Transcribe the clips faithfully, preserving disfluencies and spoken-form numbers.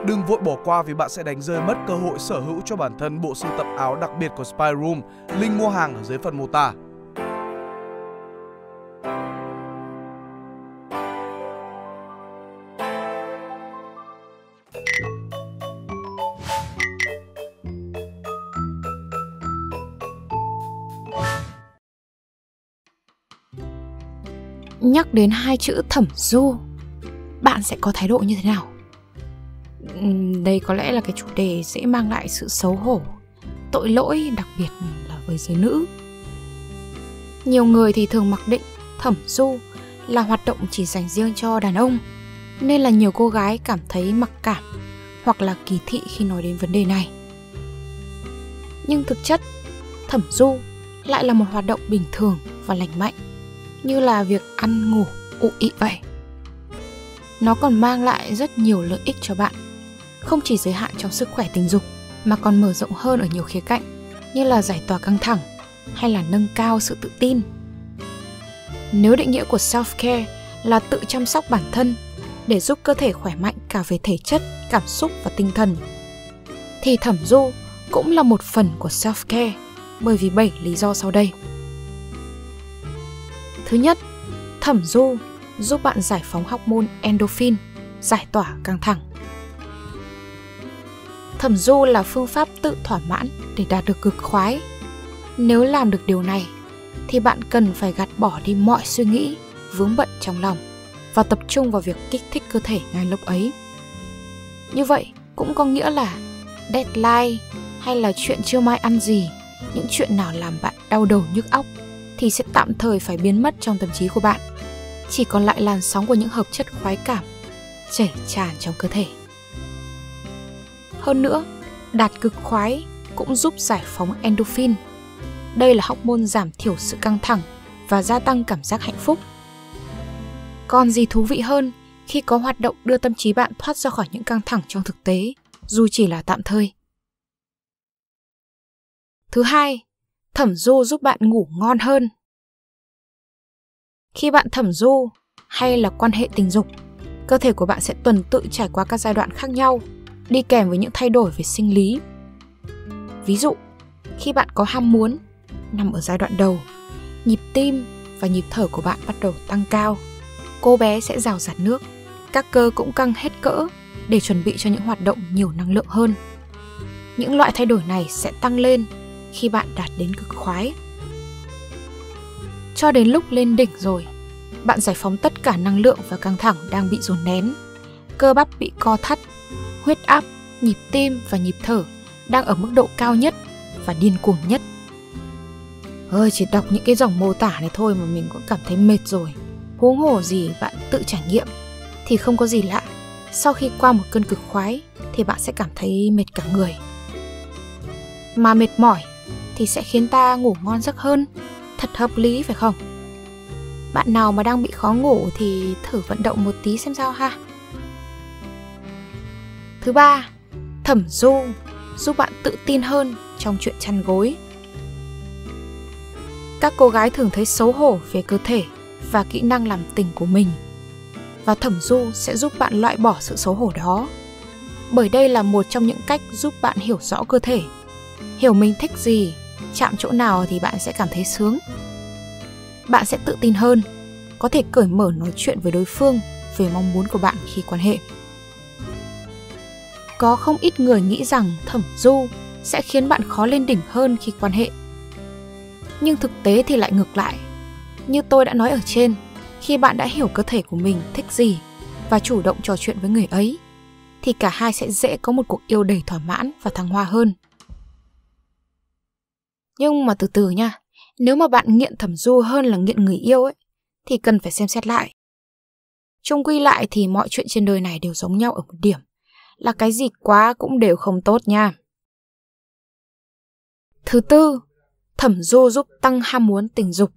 Đừng vội bỏ qua vì bạn sẽ đánh rơi mất cơ hội sở hữu cho bản thân bộ sưu tập áo đặc biệt của Spy Room. Link mua hàng ở dưới phần mô tả. Nhắc đến hai chữ thẩm du, bạn sẽ có thái độ như thế nào? Đây có lẽ là cái chủ đề sẽ mang lại sự xấu hổ, tội lỗi, đặc biệt là với giới nữ. Nhiều người thì thường mặc định thẩm du là hoạt động chỉ dành riêng cho đàn ông, nên là nhiều cô gái cảm thấy mặc cảm hoặc là kỳ thị khi nói đến vấn đề này. Nhưng thực chất, thẩm du lại là một hoạt động bình thường và lành mạnh, như là việc ăn ngủ, ụ ị vậy. Nó còn mang lại rất nhiều lợi ích cho bạn, không chỉ giới hạn trong sức khỏe tình dục mà còn mở rộng hơn ở nhiều khía cạnh, như là giải tỏa căng thẳng hay là nâng cao sự tự tin. Nếu định nghĩa của self-care là tự chăm sóc bản thân để giúp cơ thể khỏe mạnh cả về thể chất, cảm xúc và tinh thần, thì thẩm du cũng là một phần của self-care bởi vì bảy lý do sau đây. Thứ nhất, thẩm du giúp bạn giải phóng hormone endorphin, giải tỏa căng thẳng. Thẩm du là phương pháp tự thỏa mãn để đạt được cực khoái. Nếu làm được điều này, thì bạn cần phải gạt bỏ đi mọi suy nghĩ, vướng bận trong lòng và tập trung vào việc kích thích cơ thể ngay lúc ấy. Như vậy cũng có nghĩa là deadline hay là chuyện trưa mai ăn gì, những chuyện nào làm bạn đau đầu nhức óc thì sẽ tạm thời phải biến mất trong tâm trí của bạn. Chỉ còn lại làn sóng của những hợp chất khoái cảm chảy tràn trong cơ thể. Hơn nữa, đạt cực khoái cũng giúp giải phóng endorphin. Đây là hormone giảm thiểu sự căng thẳng và gia tăng cảm giác hạnh phúc. Còn gì thú vị hơn khi có hoạt động đưa tâm trí bạn thoát ra khỏi những căng thẳng trong thực tế, dù chỉ là tạm thời. Thứ hai, thẩm du giúp bạn ngủ ngon hơn. Khi bạn thẩm du hay là quan hệ tình dục, cơ thể của bạn sẽ tuần tự trải qua các giai đoạn khác nhau, đi kèm với những thay đổi về sinh lý. Ví dụ, khi bạn có ham muốn, nằm ở giai đoạn đầu, nhịp tim và nhịp thở của bạn bắt đầu tăng cao, cô bé sẽ rào rạt nước, các cơ cũng căng hết cỡ để chuẩn bị cho những hoạt động nhiều năng lượng hơn. Những loại thay đổi này sẽ tăng lên khi bạn đạt đến cực khoái. Cho đến lúc lên đỉnh rồi, bạn giải phóng tất cả năng lượng và căng thẳng đang bị dồn nén. Cơ bắp bị co thắt, huyết áp, nhịp tim và nhịp thở đang ở mức độ cao nhất và điên cuồng nhất. Ơi, chỉ đọc những cái dòng mô tả này thôi mà mình cũng cảm thấy mệt rồi. Huống hồ gì bạn tự trải nghiệm thì không có gì lạ. Sau khi qua một cơn cực khoái thì bạn sẽ cảm thấy mệt cả người. Mà mệt mỏi thì sẽ khiến ta ngủ ngon giấc hơn. Thật hợp lý phải không? Bạn nào mà đang bị khó ngủ thì thử vận động một tí xem sao ha. Thứ ba, thẩm du giúp bạn tự tin hơn trong chuyện chăn gối. Các cô gái thường thấy xấu hổ về cơ thể và kỹ năng làm tình của mình, và thẩm du sẽ giúp bạn loại bỏ sự xấu hổ đó. Bởi đây là một trong những cách giúp bạn hiểu rõ cơ thể, hiểu mình thích gì, chạm chỗ nào thì bạn sẽ cảm thấy sướng. Bạn sẽ tự tin hơn, có thể cởi mở nói chuyện với đối phương về mong muốn của bạn khi quan hệ. Có không ít người nghĩ rằng thẩm du sẽ khiến bạn khó lên đỉnh hơn khi quan hệ. Nhưng thực tế thì lại ngược lại. Như tôi đã nói ở trên, khi bạn đã hiểu cơ thể của mình thích gì và chủ động trò chuyện với người ấy, thì cả hai sẽ dễ có một cuộc yêu đầy thỏa mãn và thăng hoa hơn. Nhưng mà từ từ nha, nếu mà bạn nghiện thẩm du hơn là nghiện người yêu ấy, thì cần phải xem xét lại. Chung quy lại thì mọi chuyện trên đời này đều giống nhau ở một điểm, là cái gì quá cũng đều không tốt nha. Thứ tư, thẩm du giúp tăng ham muốn tình dục.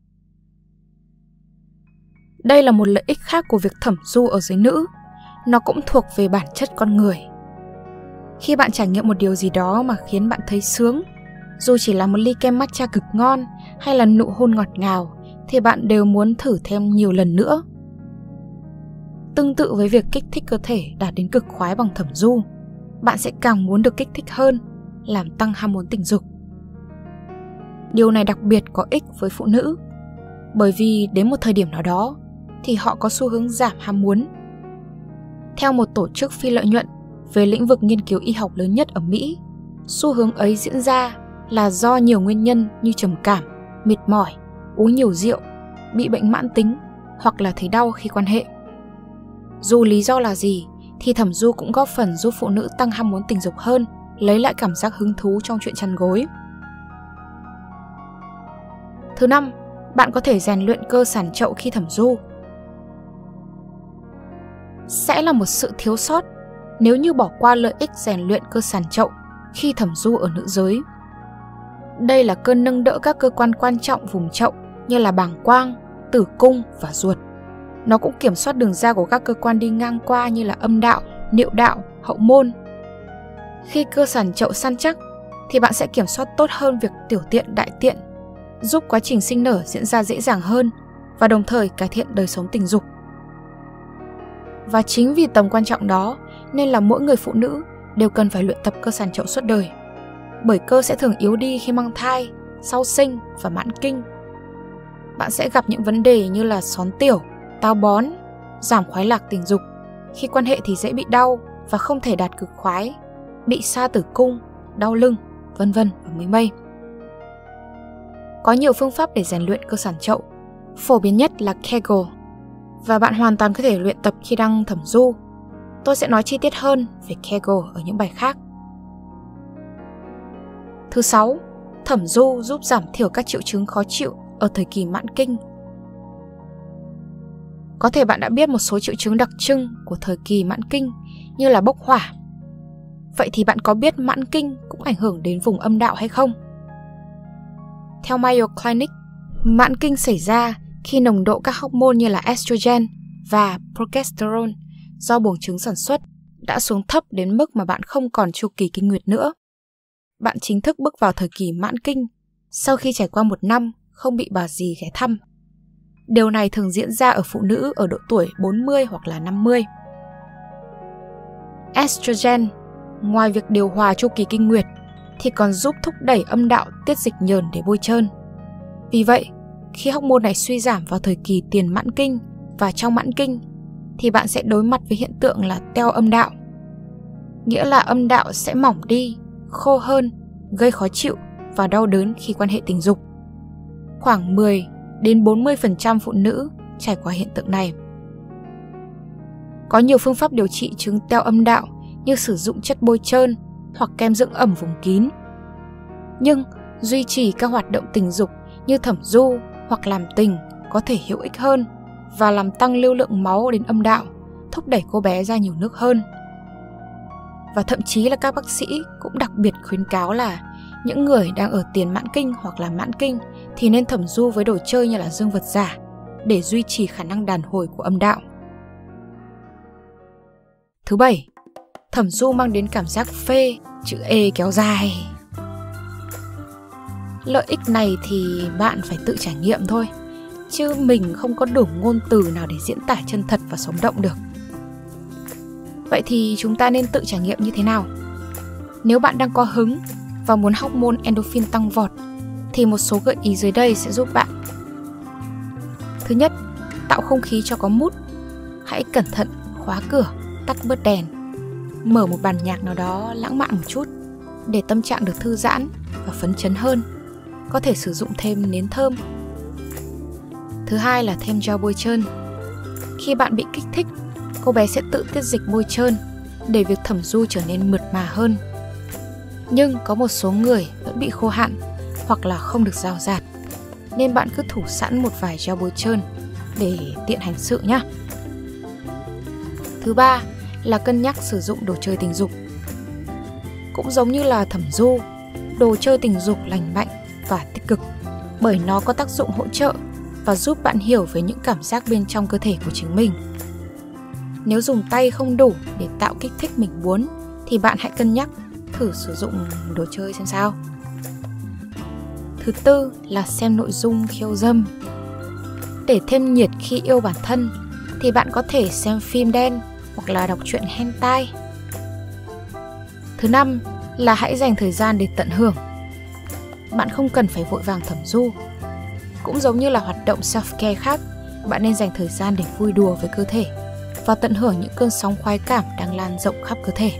Đây là một lợi ích khác của việc thẩm du ở giới nữ. Nó cũng thuộc về bản chất con người. Khi bạn trải nghiệm một điều gì đó mà khiến bạn thấy sướng, dù chỉ là một ly kem matcha cực ngon hay là nụ hôn ngọt ngào, thì bạn đều muốn thử thêm nhiều lần nữa. Tương tự với việc kích thích cơ thể đạt đến cực khoái bằng thẩm du, bạn sẽ càng muốn được kích thích hơn, làm tăng ham muốn tình dục. Điều này đặc biệt có ích với phụ nữ, bởi vì đến một thời điểm nào đó thì họ có xu hướng giảm ham muốn. Theo một tổ chức phi lợi nhuận về lĩnh vực nghiên cứu y học lớn nhất ở Mỹ, xu hướng ấy diễn ra là do nhiều nguyên nhân như trầm cảm, mệt mỏi, uống nhiều rượu, bị bệnh mãn tính hoặc là thấy đau khi quan hệ. Dù lý do là gì thì thẩm du cũng góp phần giúp phụ nữ tăng ham muốn tình dục hơn, lấy lại cảm giác hứng thú trong chuyện chăn gối. Thứ năm, bạn có thể rèn luyện cơ sàn chậu khi thẩm du. Sẽ là một sự thiếu sót nếu như bỏ qua lợi ích rèn luyện cơ sàn chậu khi thẩm du ở nữ giới. Đây là cơn nâng đỡ các cơ quan quan trọng vùng chậu như là bàng quang, tử cung và ruột. Nó cũng kiểm soát đường ra của các cơ quan đi ngang qua như là âm đạo, niệu đạo, hậu môn. Khi cơ sàn chậu săn chắc thì bạn sẽ kiểm soát tốt hơn việc tiểu tiện đại tiện, giúp quá trình sinh nở diễn ra dễ dàng hơn và đồng thời cải thiện đời sống tình dục. Và chính vì tầm quan trọng đó nên là mỗi người phụ nữ đều cần phải luyện tập cơ sàn chậu suốt đời. Bởi cơ sẽ thường yếu đi khi mang thai, sau sinh và mãn kinh. Bạn sẽ gặp những vấn đề như là xón tiểu, táo bón, giảm khoái lạc tình dục. Khi quan hệ thì dễ bị đau và không thể đạt cực khoái, bị sa tử cung, đau lưng, vân vân và mây mây. Có nhiều phương pháp để rèn luyện cơ sàn chậu. Phổ biến nhất là Kegel, và bạn hoàn toàn có thể luyện tập khi đang thẩm du. Tôi sẽ nói chi tiết hơn về Kegel ở những bài khác. Thứ sáu, thẩm du giúp giảm thiểu các triệu chứng khó chịu ở thời kỳ mãn kinh. Có thể bạn đã biết một số triệu chứng đặc trưng của thời kỳ mãn kinh như là bốc hỏa. Vậy thì bạn có biết mãn kinh cũng ảnh hưởng đến vùng âm đạo hay không? Theo Mayo Clinic, mãn kinh xảy ra khi nồng độ các hormone như là estrogen và progesterone do buồng trứng sản xuất đã xuống thấp đến mức mà bạn không còn chu kỳ kinh nguyệt nữa. Bạn chính thức bước vào thời kỳ mãn kinh sau khi trải qua một năm không bị bà dì ghé thăm. Điều này thường diễn ra ở phụ nữ ở độ tuổi bốn mươi hoặc là năm mươi. Estrogen, ngoài việc điều hòa chu kỳ kinh nguyệt, thì còn giúp thúc đẩy âm đạo tiết dịch nhờn để bôi trơn. Vì vậy, khi hormone này suy giảm vào thời kỳ tiền mãn kinh và trong mãn kinh, thì bạn sẽ đối mặt với hiện tượng là teo âm đạo. Nghĩa là âm đạo sẽ mỏng đi, khô hơn, gây khó chịu và đau đớn khi quan hệ tình dục. Khoảng mười đến bốn mươi phần trăm phụ nữ trải qua hiện tượng này. Có nhiều phương pháp điều trị chứng teo âm đạo như sử dụng chất bôi trơn hoặc kem dưỡng ẩm vùng kín. Nhưng duy trì các hoạt động tình dục như thẩm du hoặc làm tình có thể hữu ích hơn và làm tăng lưu lượng máu đến âm đạo, thúc đẩy cô bé ra nhiều nước hơn. Và thậm chí là các bác sĩ cũng đặc biệt khuyến cáo là những người đang ở tiền mãn kinh hoặc là mãn kinh thì nên thẩm du với đồ chơi như là dương vật giả để duy trì khả năng đàn hồi của âm đạo. Thứ bảy, thẩm du mang đến cảm giác phê, chữ E kéo dài. Lợi ích này thì bạn phải tự trải nghiệm thôi, chứ mình không có đủ ngôn từ nào để diễn tả chân thật và sống động được. Vậy thì chúng ta nên tự trải nghiệm như thế nào? Nếu bạn đang có hứng và muốn hormone endorphin tăng vọt, thì một số gợi ý dưới đây sẽ giúp bạn. Thứ nhất, tạo không khí cho có mood. Hãy cẩn thận khóa cửa, tắt bớt đèn, mở một bản nhạc nào đó lãng mạn một chút để tâm trạng được thư giãn và phấn chấn hơn. Có thể sử dụng thêm nến thơm. Thứ hai là thêm gel bôi trơn. Khi bạn bị kích thích, cô bé sẽ tự tiết dịch bôi trơn để việc thẩm du trở nên mượt mà hơn. Nhưng có một số người vẫn bị khô hạn hoặc là không được rào rạt, nên bạn cứ thủ sẵn một vài gel bôi trơn để tiện hành sự nhé. Thứ ba là cân nhắc sử dụng đồ chơi tình dục. Cũng giống như là thẩm du, đồ chơi tình dục lành mạnh và tích cực, bởi nó có tác dụng hỗ trợ và giúp bạn hiểu về những cảm giác bên trong cơ thể của chính mình. Nếu dùng tay không đủ để tạo kích thích mình muốn, thì bạn hãy cân nhắc thử sử dụng đồ chơi xem sao. Thứ tư là xem nội dung khiêu dâm. Để thêm nhiệt khi yêu bản thân, thì thì bạn có thể xem phim đen hoặc là đọc truyện hentai. Thứ năm là hãy dành thời gian để tận hưởng. Bạn không cần phải vội vàng thẩm du. Cũng giống như là hoạt động self-care khác, bạn nên dành thời gian để vui đùa với cơ thể và tận hưởng những cơn sóng khoái cảm đang lan rộng khắp cơ thể.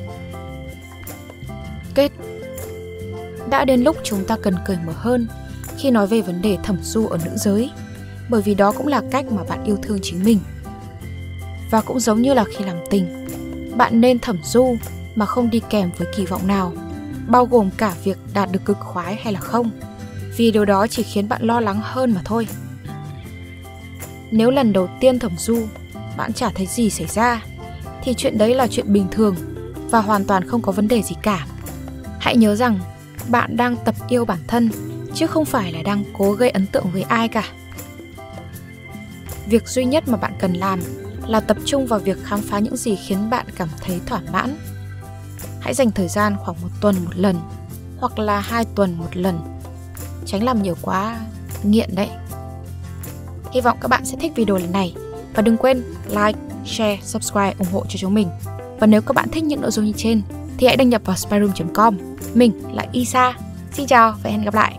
Kết. Đã đến lúc chúng ta cần cởi mở hơn khi nói về vấn đề thẩm du ở nữ giới, bởi vì đó cũng là cách mà bạn yêu thương chính mình. Và cũng giống như là khi làm tình, bạn nên thẩm du mà không đi kèm với kỳ vọng nào, bao gồm cả việc đạt được cực khoái hay là không, vì điều đó chỉ khiến bạn lo lắng hơn mà thôi. Nếu lần đầu tiên thẩm du bạn chả thấy gì xảy ra, thì chuyện đấy là chuyện bình thường và hoàn toàn không có vấn đề gì cả. Hãy nhớ rằng bạn đang tập yêu bản thân, chứ không phải là đang cố gây ấn tượng với ai cả. Việc duy nhất mà bạn cần làm là tập trung vào việc khám phá những gì khiến bạn cảm thấy thỏa mãn. Hãy dành thời gian khoảng một tuần một lần, hoặc là hai tuần một lần. Tránh làm nhiều quá, nghiện đấy. Hy vọng các bạn sẽ thích video lần này. Và đừng quên like, share, subscribe ủng hộ cho chúng mình. Và nếu các bạn thích những nội dung như trên thì hãy đăng nhập vào spyroom chấm com. Mình là Isa. Xin chào và hẹn gặp lại.